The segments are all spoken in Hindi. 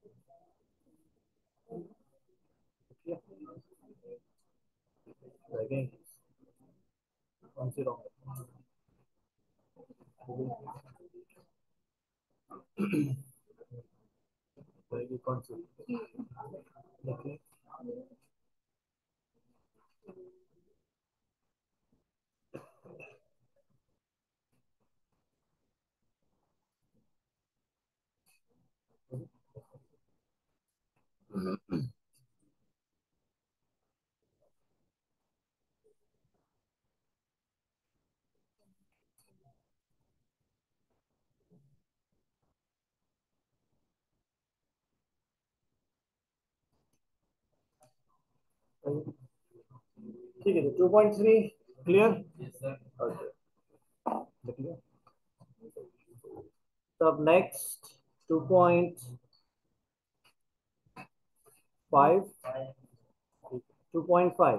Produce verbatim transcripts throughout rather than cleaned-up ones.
अगेन कौन सी रॉन्ग रहेगी? कौन सी देखिए? ठीक है, two point three clear. Okay, देखिए। तब next two point five, two point five.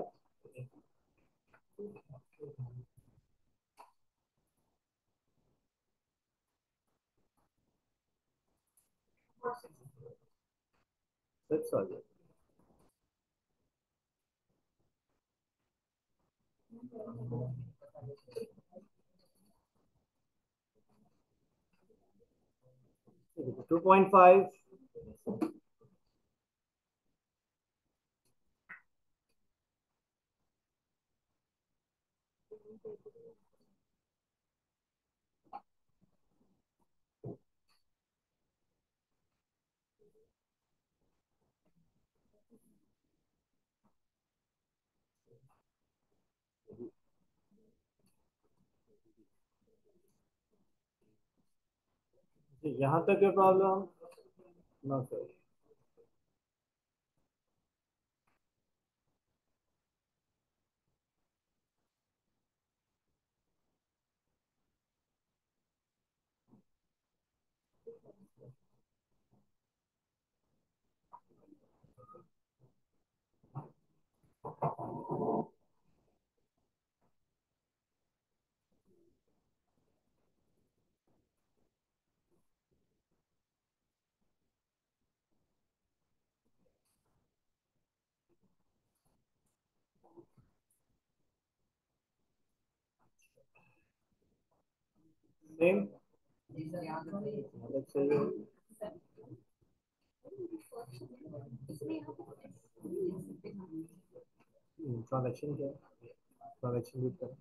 Six आ गया। Two point five. यहाँ तक क्या प्रॉब्लम? No sir. सेम अलग से ट्रांजेक्शन क्या है? ट्रांजेक्शन भी कर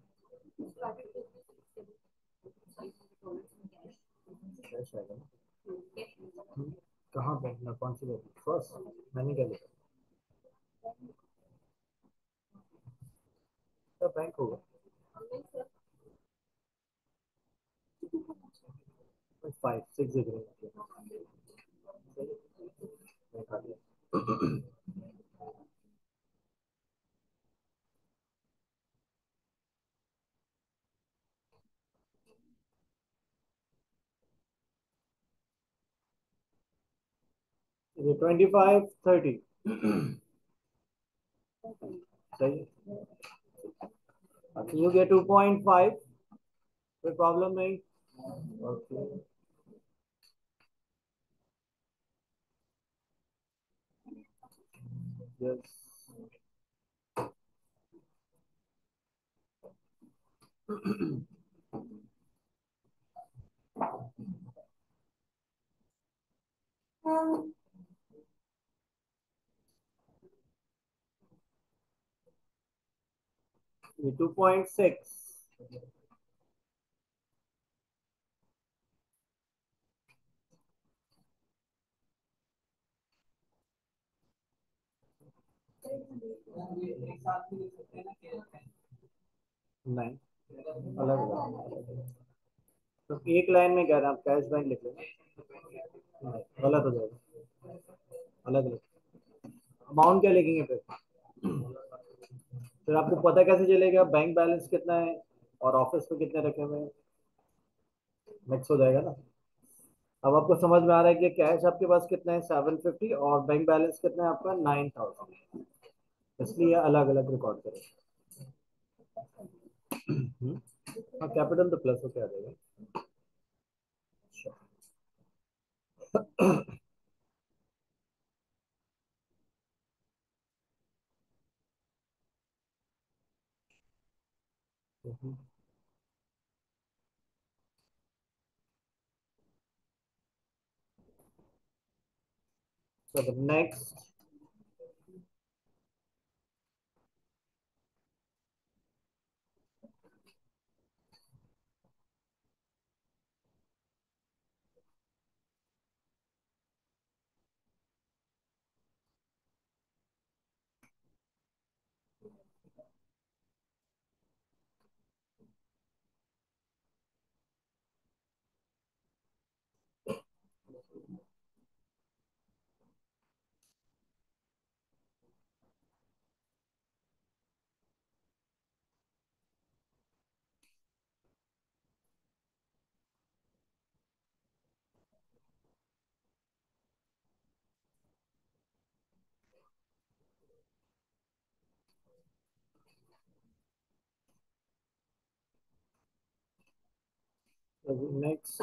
कैश आएगा ना? हम्म, कहाँ बैंक में? कौन सी बैंक? फर्स्ट मैंने क्या लिखा? क्या बैंक होगा? फाइव सिक्स डिग्री मैं खा लिया। ये ट्वेंटी फाइव थर्टी। सही। You get two point five. कोई प्रॉब्लम नहीं। Okay, yes. ये टू पॉइंट सिक्स। नहीं, अलग अलग। तो एक लाइन में कह रहे हैं आप कैश बैंक लिख लेना। गलत हो जाएगा। अलग अलग अमाउंट क्या लिखेंगे फिर? फिर आपको पता कैसे चलेगा बैंक बैलेंस कितना है और ऑफिस में कितने रखे हुए हैं? मिक्स हो जाएगा ना। अब आपको समझ में आ रहा है कि कैश आपके पास कितना है? सेवन फिफ्टी, और बैंक बैलेंस कितना है आपका? Nine thousand. इसलिए अलग अलग रिकॉर्ड करें। हम्म, हाँ, कैपिटल तो प्लस होके आ जाएगा। So the next, so the next.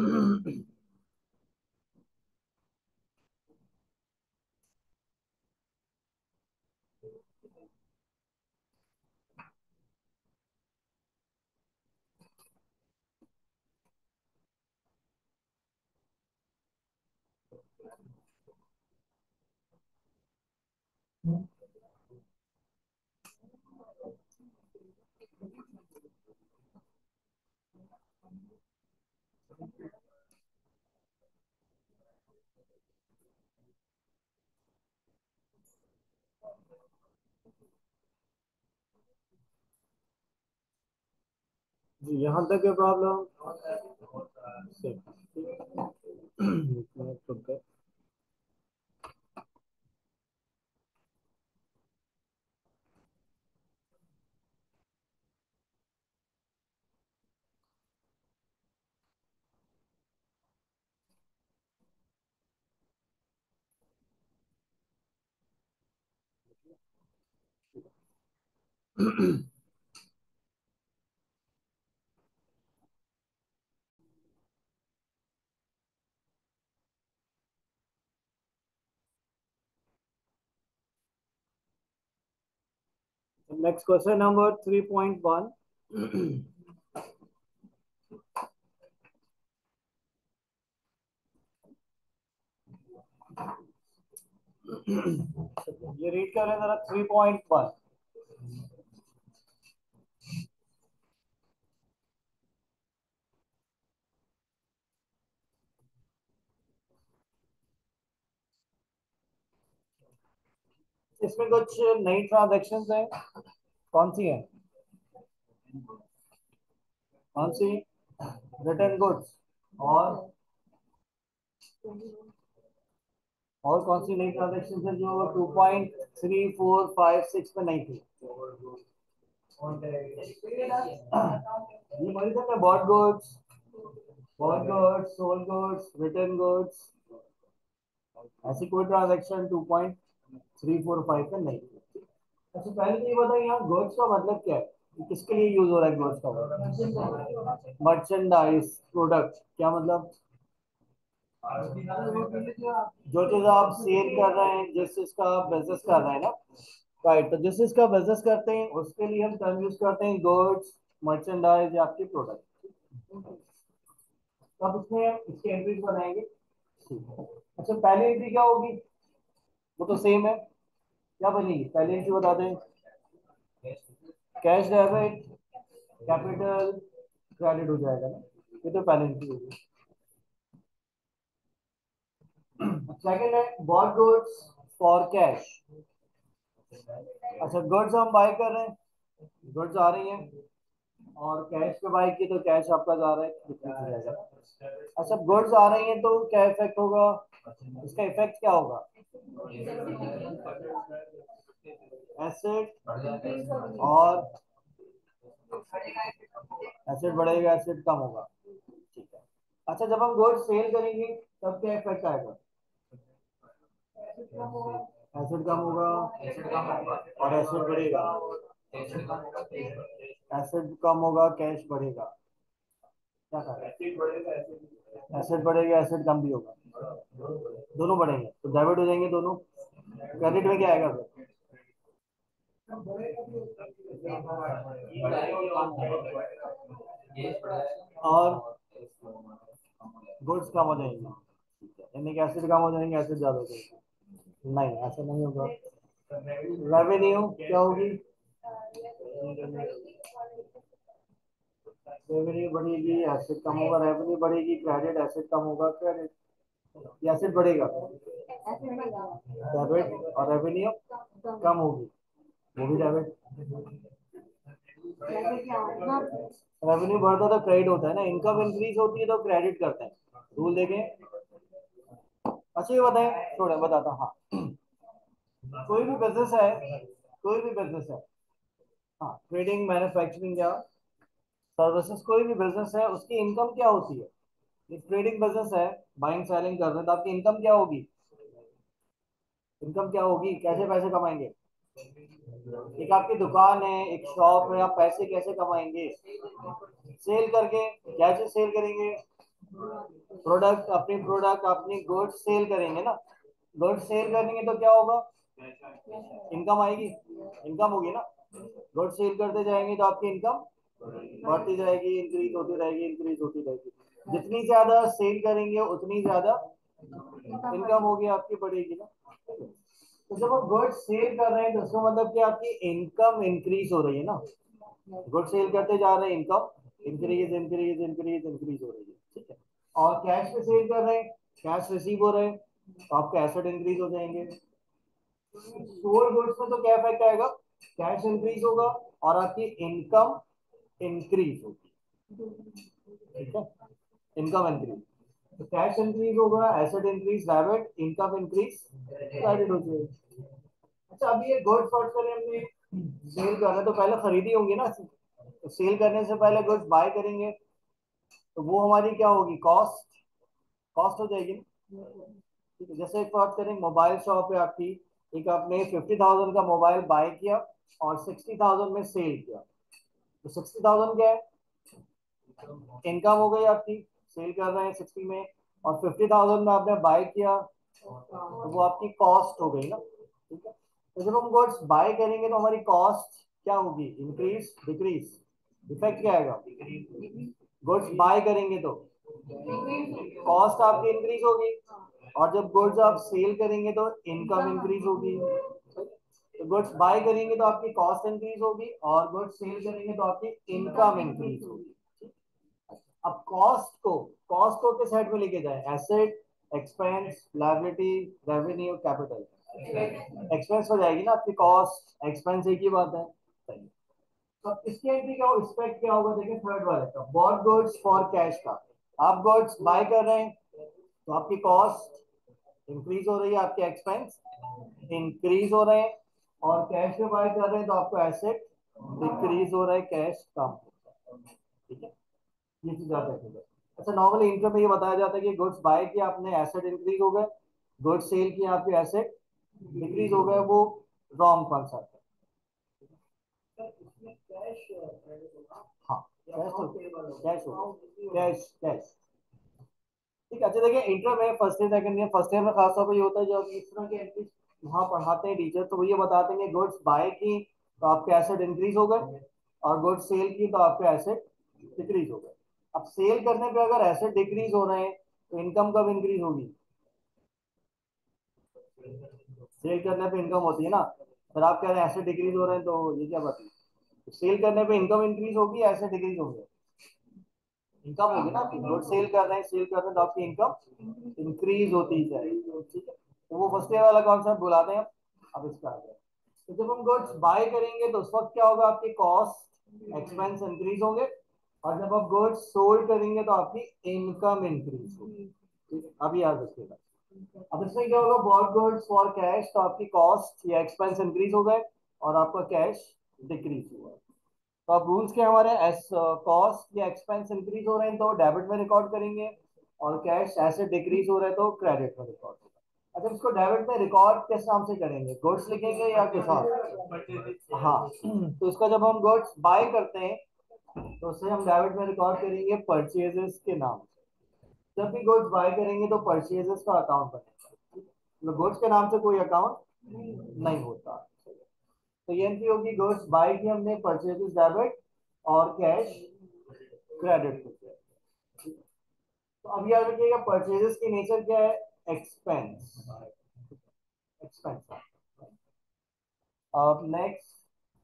जी यहाँ तक है problem. Next question number three point one. ये रीड कर रहे हैं जरा थ्री पॉइंट वन। इसमें कुछ नई ट्रांजेक्शन है, कौन सी है? कौन सी? रिटर्न गुड्स और और कौन सी नई ट्रांजेक्शन है जो two point three four five six में नहीं थी? ये वही था, bought goods, bought goods, sold goods, return goods, ऐसी कोई transaction two point three four five में नहीं थी। अच्छा पहले तो ये बताइए यहाँ गुड्स का मतलब क्या है? ये किसके लिए यूज हो रहा है गुड्स का? मर्चेंडाइज प्रोडक्ट, क्या मतलब? जो चीज आप सेल कर रहे हैं, जिस चीज का आप बिजनेस कर रहे हैं ना, राइट। तो जिस चीज का बिजनेस करते हैं उसके लिए हम टर्म यूज करते हैं गुड्स, मर्चेंडाइज या आपकी प्रोडक्ट। तो अब इसमें इसकी एंट्रीज बनाएंगे। अच्छा पहली एंट्री क्या होगी? वो तो सेम है, क्या बनेगी पहली एंट्री बता दें? कैश डेबिट, कैपिटल क्रेडिट हो जाएगा ना, ये तो पहली एंट्री होगी। सेकंड है बॉट गुड्स फॉर कैश। अच्छा गुड्स हम बाय कर रहे हैं, गुड्स आ रही हैं, और कैश पे बाय की तो कैश आपका जा रहा है, कितना हो जाएगा? अच्छा गुड्स आ रही हैं तो क्या इफेक्ट होगा? इसका इफेक्ट क्या होगा? एसेट, और एसेट बढ़ेगा, एसेट कम होगा, ठीक है। अच्छा जब हम गुड्स सेल करेंगे तब क्या इफेक्ट आएगा? एसेट कम होगा और एसेट बढ़ेगा, एसेट कम होगा कैश बढ़ेगा, क्या कहा? एसेट बढ़ेगा एसेट कम भी होगा, दोनों बढ़ेंगे तो डेबिट हो जाएंगे दोनों। क्रेडिट में क्या आएगा फिर? और गुड्स कम हो जाएंगे, यानी कि एसिड कम हो जाएंगे, एसिड ज्यादा हो जाएंगे। नहीं, ऐसा नहीं होगा। रेवेन्यू क्या होगी? रेवेन्यू बढ़ेगी, एसिड कम होगा। रेवेन्यू बढ़ेगी, क्रेडिट। एसिड कम होगा, क्रेडिट। एसिड बढ़ेगा, डेबिट। और रेवेन्यू कम होगी, वो भी डेबिट। रेवेन्यू बढ़ता तो क्रेडिट होता है ना, इनकम इंक्रीज होती है तो क्रेडिट करते हैं। रूल देखें। अच्छा ये बताएं, थोड़ा बताता हूँ। हाँ, कोई भी बिजनेस है, कोई भी बिजनेस है, हाँ, ट्रेडिंग, मैन्युफैक्चरिंग या सर्विसेज, कोई भी बिजनेस है, उसकी इनकम क्या होती है? एक ट्रेडिंग बिजनेस है, बाइंग सेलिंग कर रहे हैं, तो आपकी इनकम क्या होगी? इनकम क्या होगी, कैसे पैसे कमाएंगे? एक आपकी दुकान है, एक शॉप है, आप पैसे कैसे कमाएंगे? सेल करके। कैसे सेल करेंगे? प्रोडक्ट, अपनी प्रोडक्ट, अपनी गुड्स सेल करेंगे ना। गुड्स सेल करेंगे तो क्या होगा? इनकम आएगी, इनकम होगी ना। गुड्स सेल करते जाएंगे तो आपकी इनकम बढ़ती जाएगी, इंक्रीज होती रहेगी, इंक्रीज होती रहेगी। जितनी ज्यादा सेल करेंगे उतनी ज्यादा इनकम होगी आपकी, बढ़ेगी ना। तो जब आप गुड्स सेल कर रहे हैं तो उसका मतलब कि आपकी इनकम इंक्रीज हो रही है ना। गुड सेल करते जा रहे हैं, income increase increase increase increase हो रही है, ठीक है। और कैश पे सेल कर रहे हैं, कैश रिसीव हो रहे हैं, तो आपके एसेट इंक्रीज हो जाएंगे। सोल्ड गुड्स में तो क्या इफेक्ट आएगा? कैश इंक्रीज होगा और आपकी इनकम इंक्रीज होगी, ठीक है। इनकम इंक्रीज, तो कैश इंक्रीज होगा, asset increase, debit, income increase, credit हो जाएगी। अच्छा, अभी ये गुड्स वर्ड करें हमने, सेल कर रहे हैं तो पहले खरीदी होंगी ना। तो सेल करने से पहले गुड्स बाय करेंगे, तो वो हमारी क्या होगी? कॉस्ट, कॉस्ट हो जाएगी ना। ठीक है, जैसे एक बात करें, मोबाइल शॉप है आपकी, एक आपने फिफ्टी थाउजेंड का मोबाइल बाय किया और सिक्सटी थाउजेंड में सेल किया, तो सिक्सटी थाउजेंड क्या है? इनकम हो गई आपकी, सेल कर रहे हैं सिक्सटी में, और फिफ्टी थाउजेंड में आपने बाय किया, तो वो आपकी कॉस्ट हो गई ना, ठीक है। तो जब हम गुड्स बाय करेंगे तो हमारी कॉस्ट क्या होगी? Increase, decrease? इफेक्ट क्या आएगा? गुड्स बाय करेंगे तो कॉस्ट आपकी इंक्रीज होगी, और जब गुड्स आप सेल करेंगे तो इनकम इंक्रीज होगी। तो गुड्स बाय करेंगे तो आपकी कॉस्ट इंक्रीज होगी, और गुड्स सेल करेंगे तो आपकी इनकम इंक्रीज होगी। अब कॉस्ट को, कॉस्ट को किस हेड में लेके जाए? Asset, expense, liability, revenue, capital? Expense हो जाएगी ना आपकी, कॉस्ट एक्सपेंस एक ही बात है, सही। तो इसकी एंट्री क्या हो, इफेक्ट क्या होगा? देखिए थर्ड वाले का, बॉट गुड्स फॉर कैश का। आप गुड्स बाय कर रहे हैं तो आपकी कॉस्ट इंक्रीज हो रही है, आपके एक्सपेंस इंक्रीज हो रहे हैं, और कैश में बाय कर रहे हैं तो आपको एसेट डिक्रीज हो रहा है, कैश कम हो रहा है, ठीक है। ये चीज याद रखिएगा। अच्छा, नॉर्मली इंटर में ये बताया जाता है कि गुड्स बाय किया आपने, एसेट इंक्रीज हो गए, गुड्स सेल किया आपके, एसेट डिक्रीज हो गए, वो रॉन्ग कॉन्सेप्ट है। इसमें कैश, हाँ, कैश तो कैश हो, कैश कैश, ठीक है। अच्छा देखिए, इंटर में first year second year, first year में खासतौर पर ये होता है जब इस तरह के एंट्रीज वहाँ पढ़ाते हैं टीचर, तो वो ये बताते हैं कि गुड्स बाय की तो आपके एसेट इंक्रीज हो गए, और गुड्स सेल की तो आपके एसेट डिक्रीज हो गए। अब सेल करने पे अगर एसेट डिक्रीज हो रहे हैं तो इनकम कब इंक्रीज होगी? सेल करने पे इनकम होती है ना। फिर आप कह रहे हैं एसेट डिक्रीज हो रहे हैं, तो ये क्या बात है? सेल करने पे इनकम इंक्रीज होगी, एसेट डिक्रीज होगी? इनकम होगी ना आपकी, गुड सेल कर रहे हैं, सेल कर रहे हैं तो आपकी इनकम इंक्रीज होती जाएगी, ठीक है। तो वो फर्स्ट ईयर वाला कॉन्सेप्ट बुलाते हैं। अब इसका आ गया, तो जब हम गुड्स बाय करेंगे तो उस वक्त क्या होगा? आपकी कॉस्ट, एक्सपेंस इंक्रीज होंगे, और जब आप गुड्स सोल्ड करेंगे तो आपकी इनकम इंक्रीज होगी, ठीक है। अभी याद रखिएगा। अब इसमें क्या होगा? बॉट गुड्स फॉर कैश, तो आपकी कॉस्ट या एक्सपेंस इंक्रीज हो गए और आपका कैश डिक्रीज हुआ। तो अब रूल्स क्या हमारे? एस कॉस्ट या एक्सपेंस इंक्रीज हो रहे हैं तो डेबिट में रिकॉर्ड करेंगे, और कैश एसेट डिक्रीज हो रहे हैं तो क्रेडिट में रिकॉर्ड करेंगे। अच्छा, इसको डेबिट में रिकॉर्ड किस नाम से करेंगे? गुड्स लिखेंगे या किस नाम? हाँ, तो इसका जब हम गुड्स बाय करते हैं तो उसे हम डेबिट में रिकॉर्ड करेंगे परचेजेस के नाम से। जब भी गुड्स बाय करेंगे तो परचेजेस का अकाउंट बनेगा, तो गुड्स के नाम से कोई अकाउंट नहीं होता। तो ये एंट्री होगी गुड्स बाय की हमने, परचेजेस डेबिट और कैश क्रेडिट को किया। तो अब याद रखिएगा परचेजेस की नेचर क्या है, एक्सपेंस, एक्सपेंस। अब नेक्स्ट,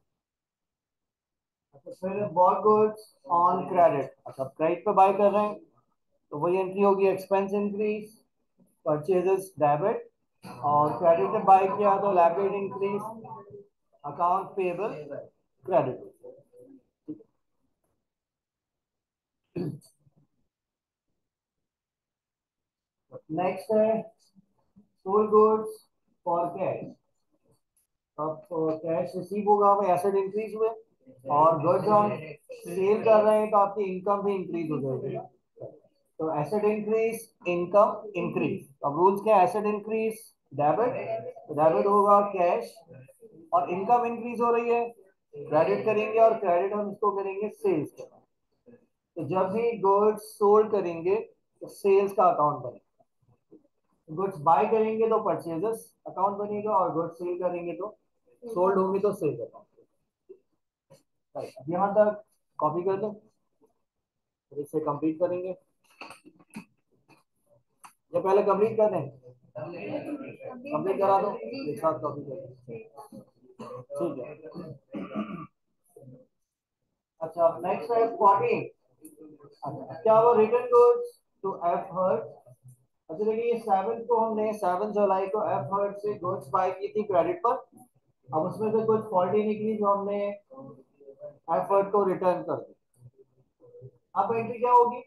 अच्छा फिर बॉट गुड्स ऑन क्रेडिट, अच्छा क्रेडिट पे बाय कर रहे हैं तो वही एंट्री होगी एक्सपेंस इंक्रीज, परचेजेस डेबिट, और क्रेडिट पे बाय किया तो liability increase, account payable credit. Next है सोल्ड गुड्स फॉर कैश। अब कैश रिसीव होगा, हमें एसेट इंक्रीज हुए, और गुड्स हम सेल कर रहे हैं तो आपकी इनकम भी इंक्रीज हो जाएगी। तो एसेट इंक्रीज, इनकम इंक्रीज। अब रूल्स क्या, एसेट इंक्रीज डेबिट, डेबिट होगा कैश, और इनकम इंक्रीज हो रही है क्रेडिट करेंगे, और क्रेडिट हम इसको करेंगे सेल्स का। तो जब भी गुड्स सोल्ड करेंगे तो सेल्स का अकाउंट बनेगा, गुड्स बाय करेंगे तो परचेजेस अकाउंट बनेगा, और गुड्स सेल करेंगे तो सोल्ड होंगी तो सेल अकाउंट। यहाँ तक कॉपी कर दो, फिर इससे कंप्लीट करेंगे, ये पहले कंप्लीट कर दें, कंप्लीट करा दो एक साथ कॉपी कर दें, ठीक है। अच्छा नेक्स्ट है फोर्टीन। अच्छा क्या वो return goods to F Hart. अच्छा देखिए ये सेवन को हमने सेवन जुलाई को एफ हर्ट से गुड्स बाय की थी क्रेडिट पर। अब उसमें से कुछ फॉल्टी निकली जो हमने एफ हर्ट को रिटर्न कर दी। अब एंट्री क्या होगी,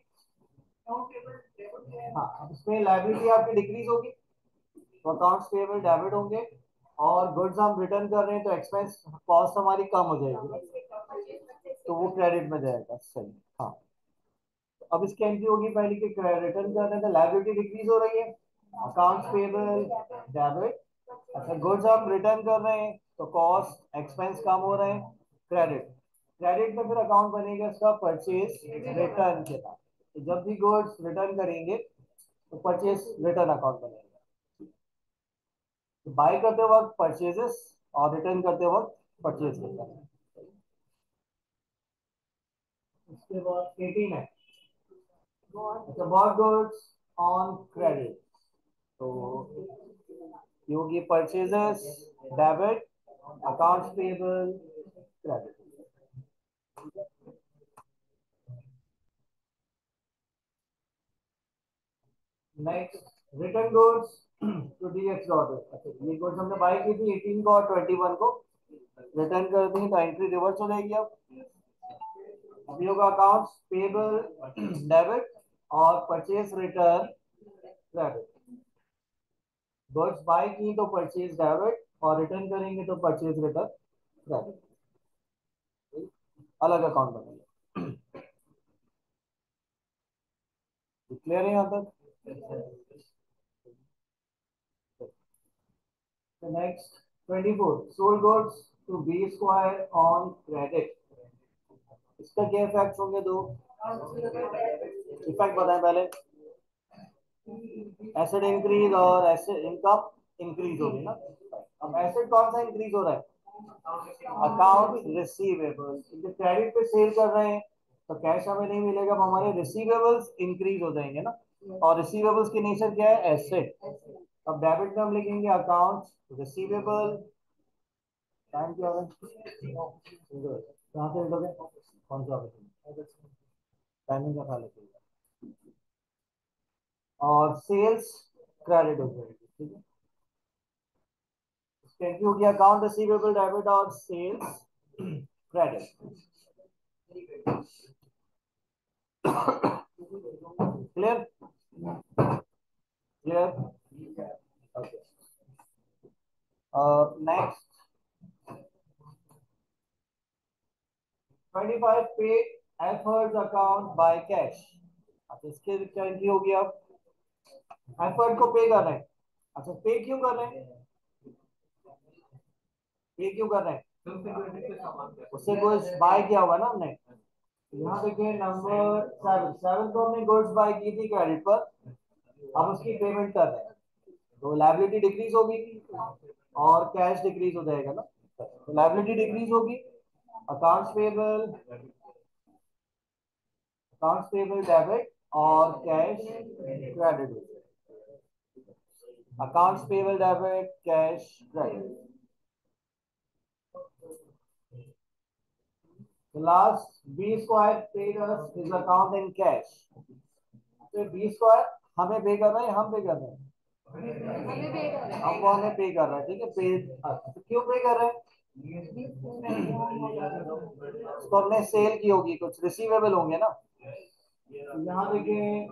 हाँ इसमें लायबिलिटी आपकी डिक्रीज होगी तो अकाउंट्स पेबल डेबिट होंगे, और गुड्स हम रिटर्न कर रहे हैं तो एक्सपेंस कॉस्ट हमारी कम हो जाएगी तो वो क्रेडिट में जाएगा, सही। हाँ अब इसकी एंट्री होगी पहले कि रिटर्न कर रहे हैं तो लायबिलिटी डिक्रीज हो रही है, अकाउंट्स पेबल डेबिट। अच्छा गुड्स हम रिटर्न कर रहे हैं तो कॉस्ट एक्सपेंस कम हो रहे हैं, क्रेडिट। क्रेडिट में फिर अकाउंट बनेगा इसका परचेज रिटर्न के बाद। तो जब भी गुड्स रिटर्न करेंगे तो परचेज रिटर्न अकाउंट बनेगा। तो बाय करते वक्त परचेजेस और रिटर्न करते वक्त परचेज रिटर्न। उसके बाद एटीन है, अच्छा बॉट गुड्स ऑन क्रेडिट। तो ये होगी purchases debit, accounts payable credit. Next return goods to डीएक्स ऑर्डर। अच्छा ये गुड्स हमने बाय की थी एटीन को और ट्वेंटी वन को, रिटर्न कर दी तो एंट्री रिवर्स हो जाएगी। अब अभी होगा अकाउंट्स पेबल डेबिट और purchase return credit. Goods buy की तो परचेज डेबिट, और रिटर्न करेंगे तो परचेज रिटर्न क्रेडिट, अलग अकाउंट बनेगा। क्लियर है यहाँ तक। Next twenty four sold goods to B square on credit. इसका क्या इफेक्ट होंगे, दो इफेक्ट बताएं पहले। एसेट इंक्रीज और एसेट इनकम इंक्रीज होगी ना। अब एसेट कौन सा इंक्रीज हो रहा है, अकाउंट रिसीवेबल, क्योंकि क्रेडिट पे सेल कर रहे हैं तो कैश हमें नहीं मिलेगा, अब हमारे रिसीवेबल्स इंक्रीज हो जाएंगे ना, और रिसीवेबल्स की नेचर क्या है, एसेट। अब डेबिट में हम लिखेंगे अकाउंट रिसीवेबल, टाइम क्या होगा, कहाँ से लिखोगे, कौन सा टाइमिंग का ख्याल रखिएगा, और सेल्स क्रेडिट हो जाएगी, ठीक है। थैंक यू, गया अकाउंट रिसीवेबल डेबिट और sales credit. Clear, clear, okay. Next twenty five pay F Hart's account by cash. अब इसके क्या एंट्री होगी, अब एफर्ट को पे कर रहे हैं। अच्छा पे क्यों कर रहे हैं, पे क्यों कर रहे हैं, उससे कुछ बाय किया होगा ना हमने। यहाँ देखिए नंबर सेवन, सेवन को हमने गुड्स बाय की थी क्रेडिट पर, अब उसकी पेमेंट कर रहे हैं तो लायबिलिटी डिक्रीज होगी और कैश डिक्रीज हो जाएगा ना। तो लाइबिलिटी डिक्रीज होगी, accounts payable, accounts payable debit और cash credit, accounts payable debit cash credit. The last B square paid us his account in cash. तो B square हमें पे कर रहा है, हम पे कर रहे हैं, हम वो हमें पे कर रहा है, ठीक है। पे तो क्यों पे कर रहे हैं? तो हमने सेल की होगी, कुछ रिसीवेबल होंगे ना। तो यहाँ देखिए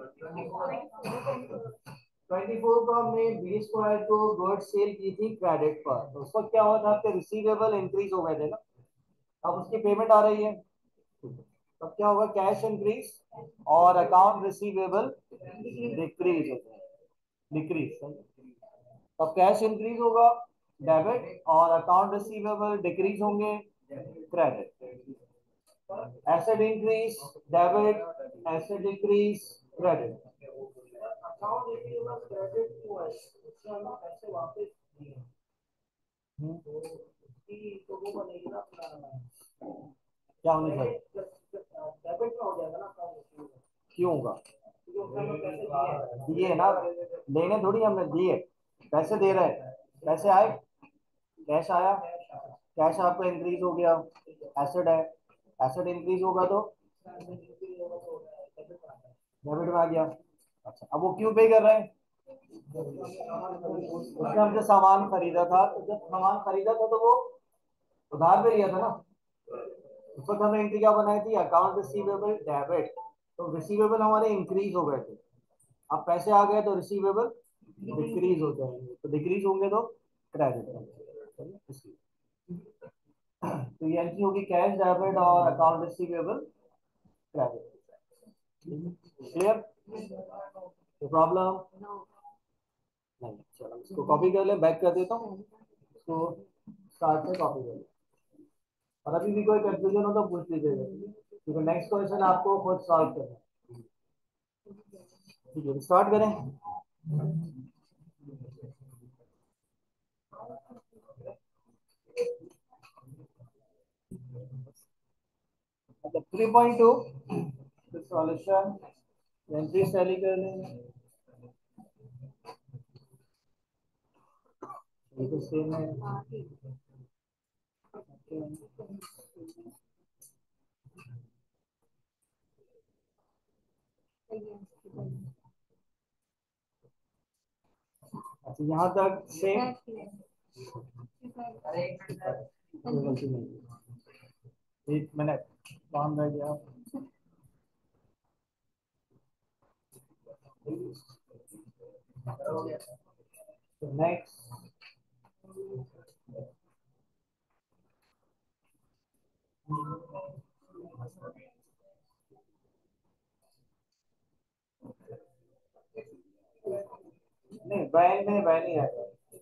ट्वेंटी फोर को हमने बी स्क्वायर को गुड सेल की थी क्रेडिट पर, तो उस वक्त क्या हुआ था, आपके रिसीवेबल इंक्रीज हो गए थे ना, अब उसकी पेमेंट आ रही है, तब क्या होगा, कैश इंक्रीज और अकाउंट रिसीवेबल डिक्रीज होता है, डिक्रीज। तब कैश इंक्रीज होगा डेबिट और अकाउंट रिसीवेबल डिक्रीज होंगे credit. Asset increase debit, asset decrease credit. Account receivable credit को ऐसे वापस तो वो बनेगी ना अपना, क्या होने चाहिए, डेबिट में हो जाएगा ना। क्यों होगा, दिए ना, लेने थोड़ी हमने दिए, पैसे दे रहे हैं, पैसे आए, कैश आया, कैश आपका इंक्रीज हो गया, एसेट है, एसेट इंक्रीज होगा तो डेबिट में आ गया। अच्छा, अब वो क्यों पे कर रहे हैं, उसने हमसे सामान खरीदा था, तो जब सामान खरीदा था तो वो उधार पे लिया था ना, उस वक्त हमने एंट्री क्या बनाई थी, अकाउंट रिसीवेबल डेबिट, तो रिसीवेबल हमारे इंक्रीज हो गए थे, अब पैसे आ गए तो रिसीवेबल डिक्रीज हो जाएंगे, तो डिक्रीज होंगे तो क्रेडिट। तो ये एंट्री होगी कैश डेबिट और account receivable credit. Clear, problem नहीं। चलो इसको कॉपी कर ले, बैक कर देता हूँ इसको, स्टार्ट से कॉपी कर ले, और अभी भी कोई कंफ्यूजन हो तो पूछ लीजिएगा, क्योंकि नेक्स्ट क्वेश्चन आपको खुद सॉल्व करना है। ठीक है, स्टार्ट करें। मतलब three point two solution entry tally कर लेंगे, ये तो सेम है। अच्छा, यहाँ तक सेम, गलती नहीं, एक मिनट काम रह गया। नेक्स्ट, नहीं वैन में वैन ही आएगा।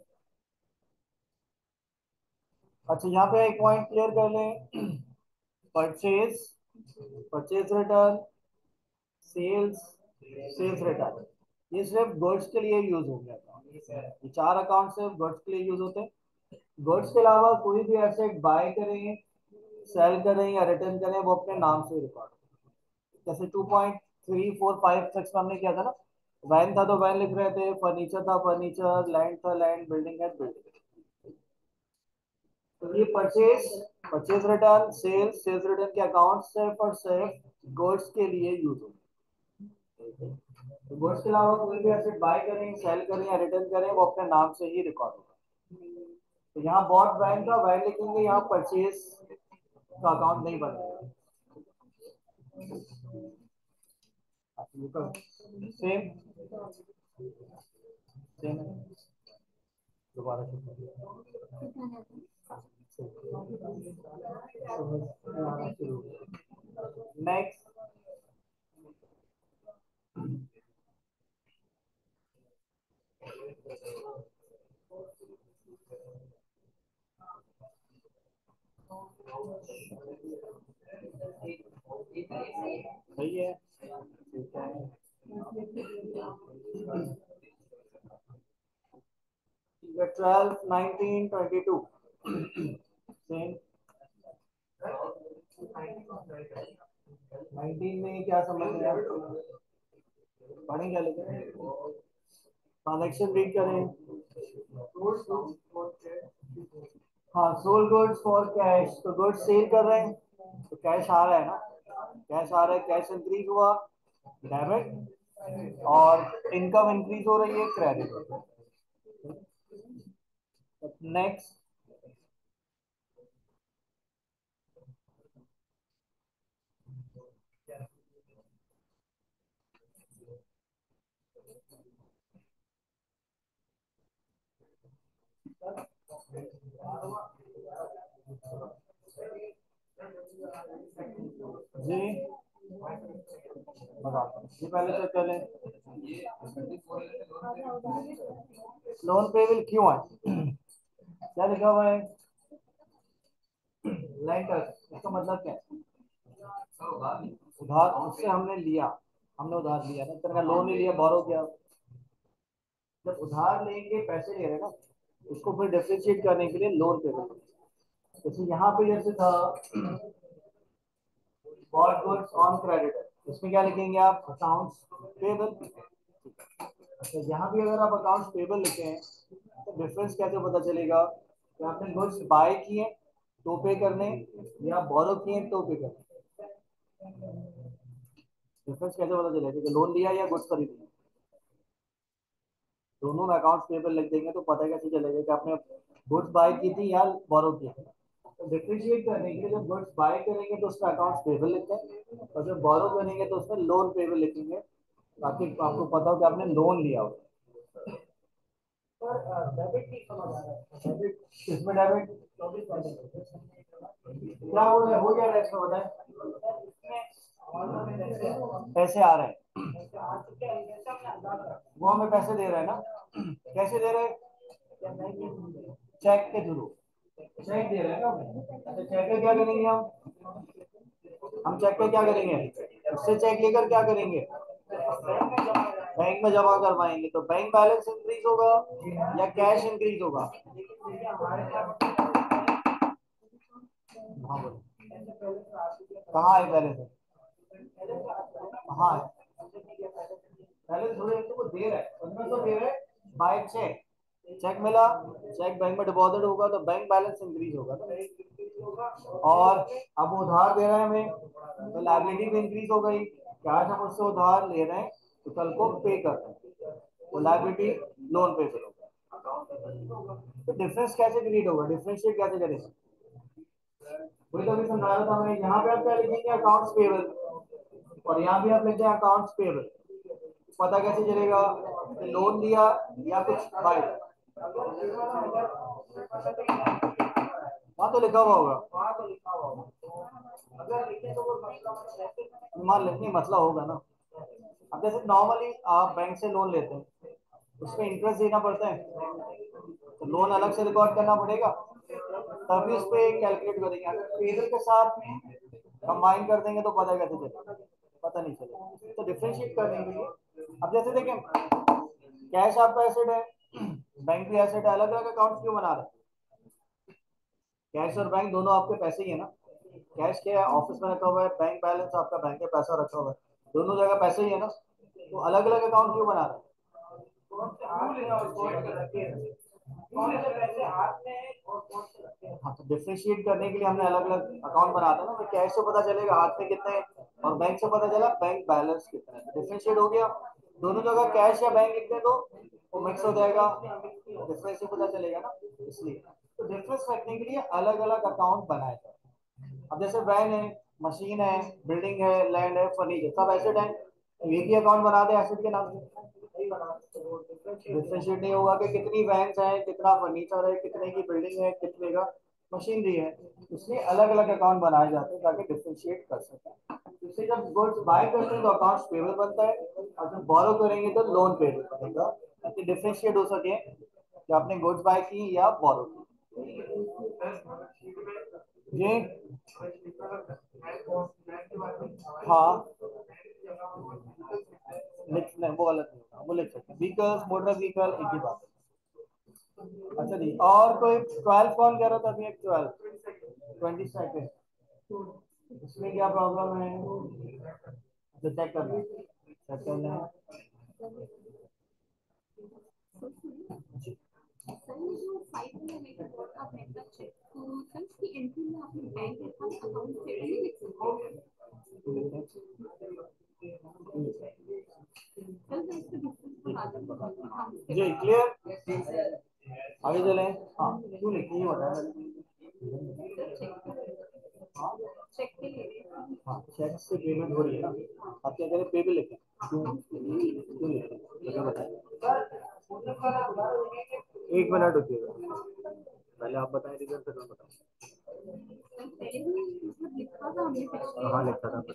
अच्छा, यहाँ पे एक पॉइंट क्लियर कर लें, purchase, purchase return, sales, sales return, ये सिर्फ गुड्स के लिए यूज हो गया था, ये चार अकाउंट सिर्फ गुड्स के लिए यूज होते हैं। गुड्स के अलावा कोई भी एसेट बाय करें, सेल करें या रिटर्न करें, वो अपने नाम से रिकॉर्ड, जैसे two point three four five six में हमने किया था ना, वैन था तो वैन लिख रहे थे, फर्नीचर था फर्नीचर, लैंड था लैंड, बिल्डिंग है बिल्डिंग। तो ये purchase, purchase return, sales, sales return के अकाउंट सिर्फ और सिर्फ गुड्स के लिए यूज होंगे। तो गुड्स के अलावा कोई भी एसेट बाय करें, सेल करें या रिटर्न करें, वो अपने नाम से ही रिकॉर्ड होगा। तो यहाँ बॉट वैन का वैन लिखेंगे, यहाँ परचेज का अकाउंट नहीं बनेगा। सेम सेम दोबारा नेक्स्ट, सही है, ठीक है। Twelve nineteen twenty two, same. Nineteen में क्या समझ रहे हैं, पढ़ें क्या लेकिन ट्रांजेक्शन रीड करें। हाँ, सोल्ड गुड्स फॉर कैश, तो गुड्स सेल कर रहे हैं तो कैश आ रहा है ना, कैश आ रहा है, कैश इंक्रीज हुआ डेबिट, और इनकम इंक्रीज हो रही है क्रेडिट। नेक्स्ट। जी बताता हूँ, ये पहले चेक कर लें। लोन पेबल क्यों है, क्या लिखा हुआ है, लेंटर, इसका मतलब क्या है, उधार, उससे हमने लिया, हमने उधार लिया ना, तरह लोन ही लिया, बोरो किया। जब उधार लेंगे पैसे ले रहे हैं ना, उसको फिर डिफरेंशिएट करने के लिए लोन पेबल, जैसे यहाँ पे जैसे था बॉट गुड्स ऑन क्रेडिट, इसमें क्या लिखेंगे आप, अकाउंट्स पेबल। अच्छा, यहाँ भी अगर आप अकाउंट्स पेबल लिखे हैं तो डिफरेंस कैसे पता चलेगा कि आपने गुड्स बाय किए तो पे करने, या बोरो किए तो पे करने, डिफरेंस कैसे पता चलेगा कि लोन लिया या गुड्स खरीदी, दोनों में अकाउंट्स पेबल लिख देंगे तो पता कैसे चलेगा कि आपने गुड्स बाय की थी या बोरो की थी। तो डिफरेंशिएट करने के लिए जब गुड्स बाय करेंगे तो उसका अकाउंट्स पेबल लिखते हैं, और जब बोरो करेंगे तो उसमें लोन पेबल लिखेंगे, ताकि आपको पता हो कि आपने लोन लिया हो। डेबिट की समझ आ रहा है, डेबिट किसमें, डेबिट क्या हो रहा है, हो जा रहा है इसमें बताएं, पैसे आ रहे हैं, वो हमें पैसे दे रहे हैं ना, कैसे दे रहे हैं, चेक के थ्रू, चेक दे रहे हैं ना हमें। अच्छा, चेक का क्या करेंगे हम हम चेक का क्या करेंगे, उससे चेक लेकर क्या करेंगे, बैंक में जमा करवाएंगे, तो बैंक बैलेंस इंक्रीज होगा या कैश इंक्रीज होगा, हाँ बोलो, कहाँ है बैलेंस, हाँ पहले थोड़े तो वो दे रहा है, उसमें तो दे रहा है बाय चेक, चेक मिला, चेक बैंक में डिपॉजिट होगा तो बैंक बैलेंस इंक्रीज होगा ना, और अब वो उधार दे रहा है हमें तो लायबिलिटी भी इंक्रीज हो गई, कि आज हम उससे उधार ले रहे हैं तो कल को पे कर रहे हैं, वो लायबिलिटी लोन पे होगा। तो डिफरेंस कैसे क्रिएट होगा, डिफरेंशिएट कैसे करेंगे, वही तो अभी समझा रहा था मैं, यहाँ पे आप क्या लिखेंगे, अकाउंट्स पेबल, और यहाँ भी आप लिखते हैं अकाउंट्स पेबल, पता कैसे चलेगा कि लोन लिया या कुछ बाय, वहां तो लिखा हुआ होगा, मान लेंगे मतलब होगा ना। अब जैसे नॉर्मली आप बैंक से लोन लेते हैं, उसमें इंटरेस्ट देना पड़ता है, तो लोन अलग से रिकॉर्ड करना पड़ेगा, तभी उस पर कैलकुलेट करेंगे, अगर पेबल के साथ कंबाइन कर देंगे तो पता कैसे चलेगा, पता नहीं चलेगा, तो डिफरेंशिएट करने के लिए, अब जैसे देखें कैश आपका एसेट है, बैंक भी एसेट है, अलग अलग अकाउंट क्यों बना रहे हैं, कैश और बैंक दोनों आपके पैसे ही है ना, कैश क्या है ऑफिस में रखा हुआ है, बैंक बैलेंस आपका बैंक में पैसा रखा हुआ है, दोनों जगह पैसे ही है ना, तो अलग अलग अकाउंट क्यों बना रहे हैं, हाँ, तो डिफरेंशिएट करने के लिए हमने अलग अलग अकाउंट बना था ना, तो कैश से पता चलेगा हाथ में कितने हैं, और बैंक से पता चला बैंक बैलेंस कितना है, डिफरेंशिएट हो गया, दोनों जगह कैश या बैंक लिखते तो वो मिक्स हो जाएगा, डिफरेंस से पता चलेगा ना, इसलिए तो डिफरेंस रखने के लिए अलग अलग अकाउंट बनाए जाते हैं। अब जैसे वैन है, मशीन है, बिल्डिंग है, लैंड है, फर्नीचर, सब एसेट है, तो एक ही अकाउंट बना दे एसेट के नाम से, डिफरेंशिएट नहीं होगा कि कितनी वैन्स हैं, कितना फर्नीचर है, कितने की बिल्डिंग है, कितने का मशीनरी है, इसलिए अलग अलग अकाउंट बनाए जाते हैं ताकि डिफरेंशिएट कर सकें। इससे जब गुड्स बाय करते हैं तो अकाउंट्स पेबल बनता है, और जब बोरो करेंगे तो लोन पेबल बनेगा, ताकि डिफरेंशिएट हो सके कि आपने गुड्स बाय की या बोरो की। ये हाँ, लिख नहीं, वो गलत नहीं होगा, वो लिख सकते हैं, व्हीकल्स मोटर व्हीकल एक ही बात है। अच्छा जी, और कोई ट्वेल्व कौन कह रहा था अभी, एक ट्वेल्व ट्वेंटी सेकेंड, इसमें क्या प्रॉब्लम है? अच्छा चेक करना है, चेक करना है। जी। सर ये जो साइट में मेरे को आप नेटवर्क चेक तो सर इसकी एंट्री में आपने बैंक अकाउंट अकाउंट से लिख सकते हैं। सर मैं इसके डिफरेंस बता दूँ अकाउंट के जी बारे क्लियर, आगे चले। हाँ क्यों लिखी है बता। में सर चेक चेक के लिए हाँ चेक से पेमेंट हो रही है ना, आप क्या करें, पे भी लिखें। क्यों क्यों लिखें मुझे बताएं। एक मिनट रुकिएगा, पहले आप बताएं रीजन, फिर मैं बताऊँ। सर पहले भी मतलब लिखा था हमने पिछले हाँ लिखा था।